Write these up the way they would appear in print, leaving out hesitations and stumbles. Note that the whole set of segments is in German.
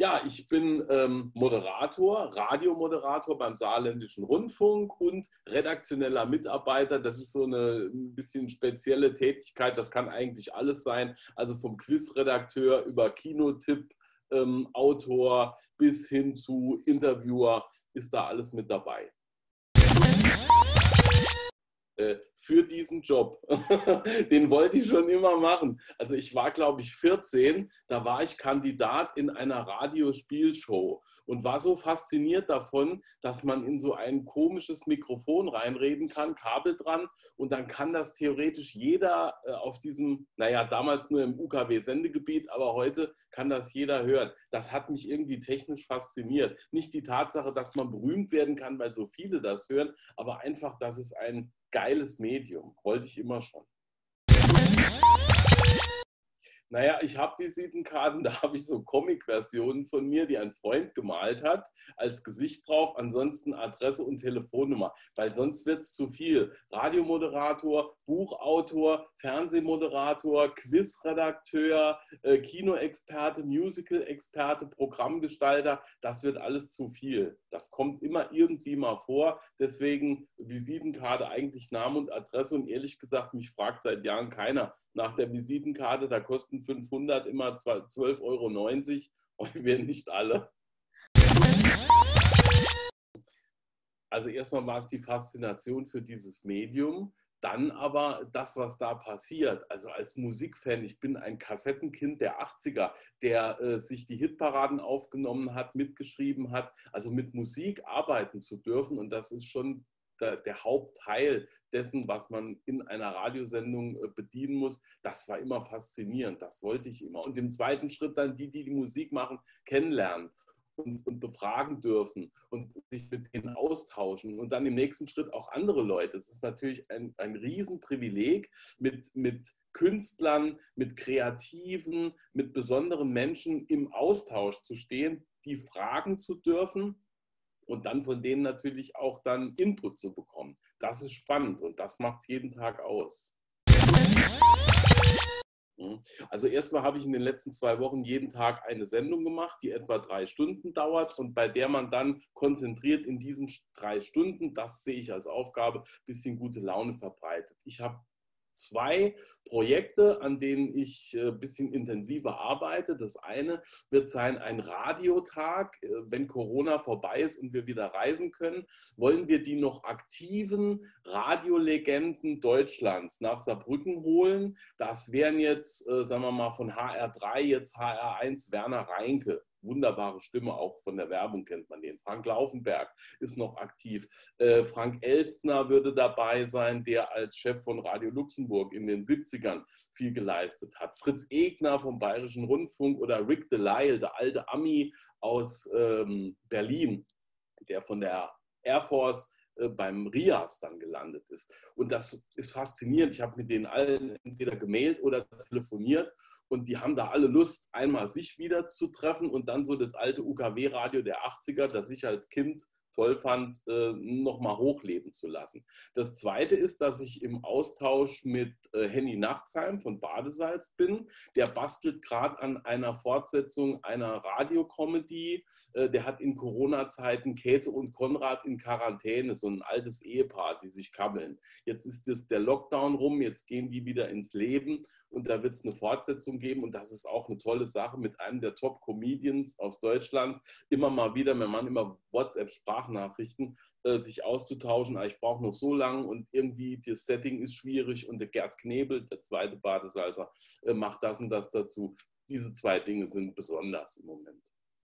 Ja, ich bin Moderator, Radiomoderator beim Saarländischen Rundfunk und redaktioneller Mitarbeiter. Das ist so eine ein bisschen spezielle Tätigkeit. Das kann eigentlich alles sein. Also vom Quizredakteur über Kinotipp, Autor bis hin zu Interviewer ist da alles mit dabei. Für diesen Job. Den wollte ich schon immer machen. Also ich war, glaube ich, 14, da war ich Kandidat in einer Radiospielshow und war so fasziniert davon, dass man in so ein komisches Mikrofon reinreden kann, Kabel dran, und dann kann das theoretisch jeder auf diesem, naja, damals nur im UKW-Sendegebiet, aber heute kann das jeder hören. Das hat mich irgendwie technisch fasziniert. Nicht die Tatsache, dass man berühmt werden kann, weil so viele das hören, aber einfach, dass es ein geiles Medium. Wollte ich immer schon. Naja, ich habe Visitenkarten, da habe ich so Comic-Versionen von mir, die ein Freund gemalt hat, als Gesicht drauf, ansonsten Adresse und Telefonnummer, weil sonst wird es zu viel. Radiomoderator, Buchautor, Fernsehmoderator, Quizredakteur, Kinoexperte, Musical-Experte, Programmgestalter, das wird alles zu viel. Das kommt immer irgendwie mal vor, deswegen Visitenkarte eigentlich Name und Adresse, und ehrlich gesagt, mich fragt seit Jahren keiner nach der Visitenkarte, da kosten 500 immer 12,90 € und wir nicht alle. Also erstmal war es die Faszination für dieses Medium, dann aber das, was da passiert. Also als Musikfan, ich bin ein Kassettenkind der 80er, der sich die Hitparaden aufgenommen hat, mitgeschrieben hat, also mit Musik arbeiten zu dürfen, und das ist schon der Hauptteil dessen, was man in einer Radiosendung bedienen muss. Das war immer faszinierend, das wollte ich immer. Und im zweiten Schritt dann die Musik machen, kennenlernen und befragen dürfen und sich mit denen austauschen. Und dann im nächsten Schritt auch andere Leute. Es ist natürlich ein Riesenprivileg, mit Künstlern, mit Kreativen, mit besonderen Menschen im Austausch zu stehen, die fragen zu dürfen, und dann von denen natürlich auch dann Input zu bekommen. Das ist spannend und das macht es jeden Tag aus. Also erstmal habe ich in den letzten 2 Wochen jeden Tag eine Sendung gemacht, die etwa 3 Stunden dauert und bei der man dann konzentriert in diesen 3 Stunden, das sehe ich als Aufgabe, ein bisschen gute Laune verbreitet. Ich habe 2 Projekte, an denen ich ein bisschen intensiver arbeite. Das eine wird sein, ein Radiotag. Wenn Corona vorbei ist und wir wieder reisen können, wollen wir die noch aktiven Radiolegenden Deutschlands nach Saarbrücken holen. Das wären jetzt, sagen wir mal, von HR3, jetzt HR1, Werner Reinke. Wunderbare Stimme, auch von der Werbung kennt man den. Frank Laufenberg ist noch aktiv. Frank Elstner würde dabei sein, der als Chef von Radio Luxemburg in den 70ern viel geleistet hat. Fritz Egner vom Bayerischen Rundfunk oder Rick Delisle, der alte Ami aus Berlin, der von der Air Force beim RIAS dann gelandet ist. Und das ist faszinierend. Ich habe mit denen allen entweder gemailt oder telefoniert. Und die haben da alle Lust, einmal sich wieder zu treffen und dann so das alte UKW-Radio der 80er, das ich als Kind toll fand, nochmal hochleben zu lassen. Das Zweite ist, dass ich im Austausch mit Henny Nachtsheim von Badesalz bin. Der bastelt gerade an einer Fortsetzung einer Radiokomödie. Der hat in Corona-Zeiten Käthe und Konrad in Quarantäne, so ein altes Ehepaar, die sich kabbeln. Jetzt ist der Lockdown rum, jetzt gehen die wieder ins Leben. Und da wird es eine Fortsetzung geben, und das ist auch eine tolle Sache, mit einem der Top-Comedians aus Deutschland immer mal wieder, wenn man immer WhatsApp-Sprachnachrichten sich auszutauschen. Ich brauche noch so lange und irgendwie das Setting ist schwierig, und der Gerd Knebel, der zweite Badesalzer, macht das und das dazu. Diese 2 Dinge sind besonders im Moment.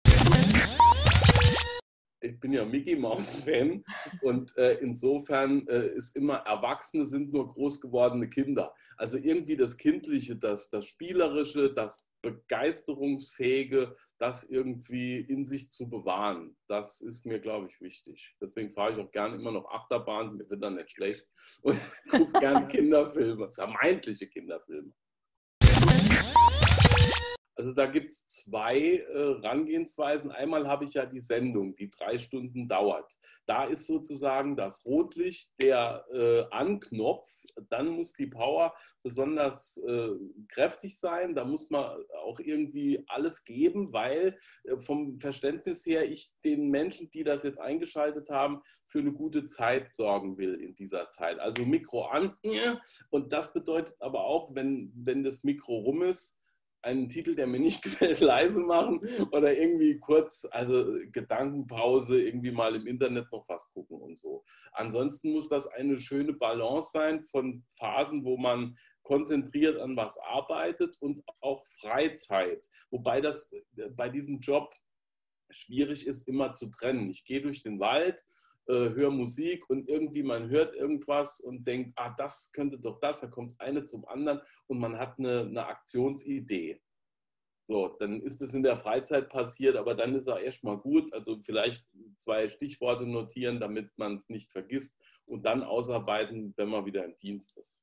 Ich bin ja Mickey-Maus-Fan, und insofern ist immer, Erwachsene sind nur groß gewordene Kinder. Also irgendwie das Kindliche, das Spielerische, das Begeisterungsfähige, das irgendwie in sich zu bewahren, das ist mir, glaube ich, wichtig. Deswegen fahre ich auch gerne immer noch Achterbahn, mir wird dann nicht schlecht, und gucke gerne Kinderfilme, vermeintliche Kinderfilme. Also da gibt es zwei Herangehensweisen. Einmal habe ich ja die Sendung, die 3 Stunden dauert. Da ist sozusagen das Rotlicht der Anknopf. Dann muss die Power besonders kräftig sein. Da muss man auch irgendwie alles geben, weil vom Verständnis her ich den Menschen, die das jetzt eingeschaltet haben, für eine gute Zeit sorgen will in dieser Zeit. Also Mikro an. Und das bedeutet aber auch, wenn das Mikro rum ist, einen Titel, der mir nicht gefällt, leise machen oder irgendwie kurz, also Gedankenpause, irgendwie mal im Internet noch was gucken und so. Ansonsten muss das eine schöne Balance sein von Phasen, wo man konzentriert an was arbeitet und auch Freizeit. Wobei das bei diesem Job schwierig ist, immer zu trennen. Ich gehe durch den Wald, höre Musik und irgendwie man hört irgendwas und denkt, ah, das könnte doch das, da kommt eine zum anderen und man hat eine Aktionsidee. So, dann ist es in der Freizeit passiert, aber dann ist er erstmal gut. Also vielleicht 2 Stichworte notieren, damit man es nicht vergisst und dann ausarbeiten, wenn man wieder im Dienst ist.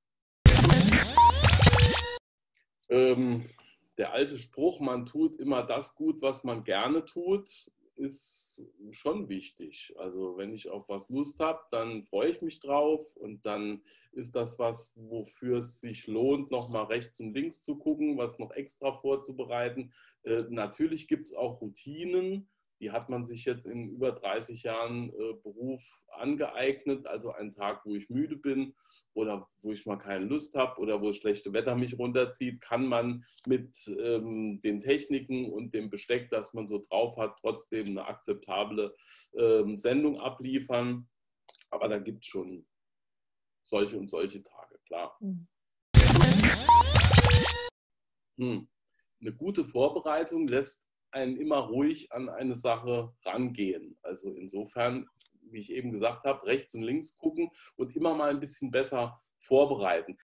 Der alte Spruch, man tut immer das gut, was man gerne tut, ist schon wichtig. Also wenn ich auf was Lust habe, dann freue ich mich drauf und dann ist das was, wofür es sich lohnt, nochmal rechts und links zu gucken, was noch extra vorzubereiten. Natürlich gibt es auch Routinen, die hat man sich jetzt in über 30 Jahren Beruf angeeignet. Also einen Tag, wo ich müde bin oder wo ich mal keine Lust habe oder wo das schlechte Wetter mich runterzieht, kann man mit den Techniken und dem Besteck, das man so drauf hat, trotzdem eine akzeptable Sendung abliefern. Aber da gibt es schon solche und solche Tage, klar. Eine gute Vorbereitung lässt einen immer ruhig an eine Sache rangehen. Also insofern, wie ich eben gesagt habe, rechts und links gucken und immer mal ein bisschen besser vorbereiten.